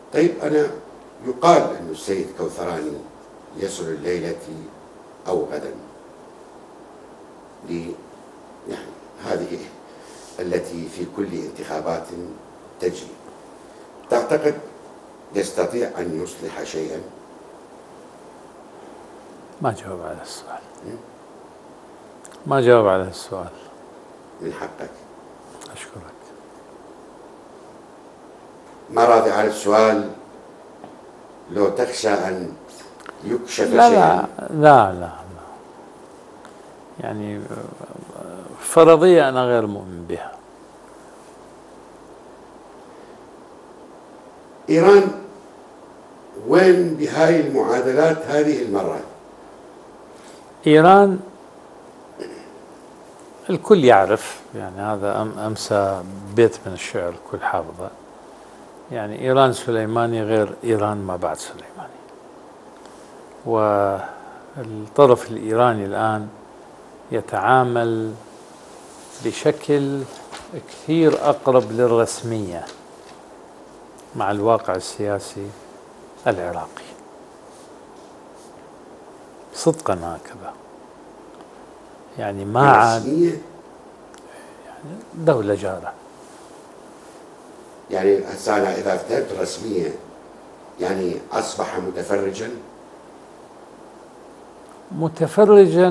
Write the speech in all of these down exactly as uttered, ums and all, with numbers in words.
طيب أنا يقال أن السيد كوثراني يصل الليلة أو غدا ل يعني هذه التي في كل انتخابات تجري، تعتقد يستطيع أن يصلح شيئا؟ ما جاوب على السؤال. ما جاوب على السؤال. من حقك. أشكرك. ما راضي على السؤال؟ لو تخشى أن يكشف لا شيئا. لا لا لا يعني فرضية أنا غير مؤمن بها. إيران وين بهاي المعادلات هذه المرة؟ إيران الكل يعرف، يعني هذا أمسى بيت من الشعر الكل حافظه، يعني إيران سليماني غير إيران ما بعد سليماني. والطرف الإيراني الآن يتعامل بشكل كثير أقرب للرسمية مع الواقع السياسي العراقي، صدقا هكذا. يعني ما عاد يعني دولة جارة. يعني هسه أنا إذا فهمت رسمية يعني أصبح متفرجا متفرجا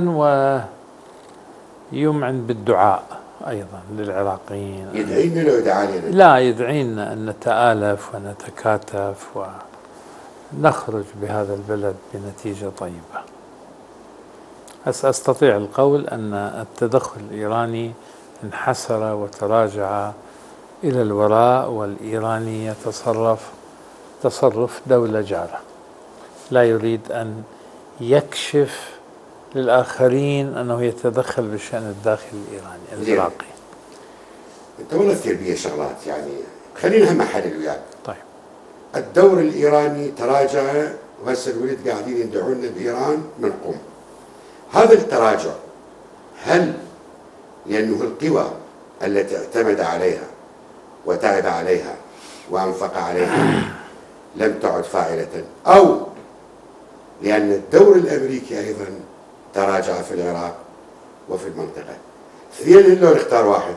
ويمعن بالدعاء أيضا للعراقيين. يدعينا لو يدعى علينا؟ لا، يدعينا أن نتآلف ونتكاتف ونخرج بهذا البلد بنتيجة طيبة. بس أستطيع القول أن التدخل الإيراني انحسر وتراجع إلى الوراء، والإيراني يتصرف تصرف دولة جارة، لا يريد أن يكشف للآخرين أنه يتدخل بالشأن الداخلي الإيراني العراقي. أنت والله كثير بيه شغلات، يعني خلينا هم حلل وياك. طيب. الدور الإيراني تراجع، وهسه الولد قاعدين يدعون بإيران من قم. هذا التراجع هل لأنه القوى التي اعتمد عليها وتعب عليها وأنفق عليها لم تعد فاعلة، أو لأن الدور الأمريكي أيضا تراجع في العراق وفي المنطقة؟ اثنين لو نختار واحد.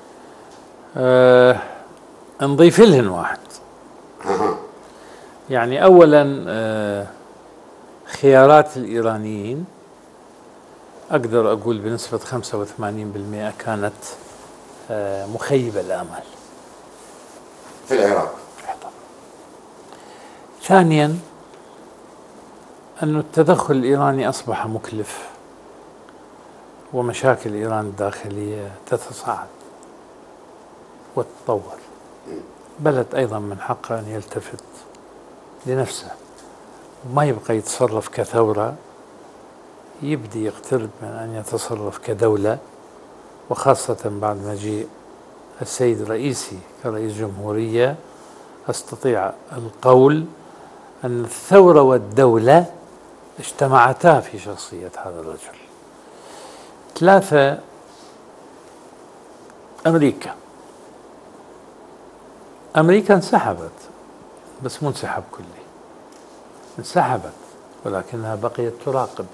أه نضيف لهن واحد. أها. يعني أولا أه خيارات الإيرانيين أقدر أقول بنسبة خمسة وثمانين بالمئة كانت أه مخيبة الآمال في العراق. ثانيا أن التدخل الإيراني أصبح مكلف، ومشاكل إيران الداخلية تتصاعد وتتطور. بلد أيضا من حقه أن يلتفت لنفسه وما يبقى يتصرف كثورة، يبدي يقترب من أن يتصرف كدولة، وخاصة بعد مجيء السيد الرئيسي كرئيس جمهورية. أستطيع القول أن الثورة والدولة اجتمعتا في شخصية هذا الرجل. ثلاثة، أمريكا. أمريكا انسحبت، بس مو انسحاب كلي، انسحبت ولكنها بقيت تراقب.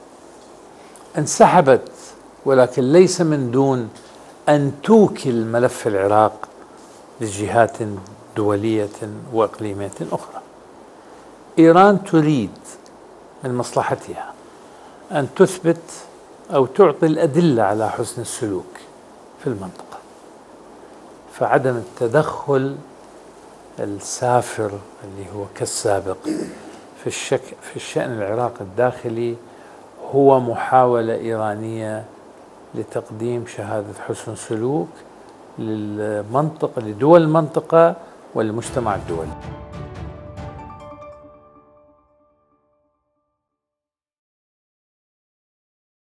انسحبت ولكن ليس من دون أن توكل ملف العراق لجهات دولية وإقليمية أخرى. إيران تريد من مصلحتها أن تثبت أو تعطي الأدلة على حسن السلوك في المنطقة، فعدم التدخل السافر اللي هو كالسابق في الشك في الشأن العراقي الداخلي هو محاولة إيرانية لتقديم شهادة حسن سلوك للمنطقة، لدول المنطقة والمجتمع الدولي.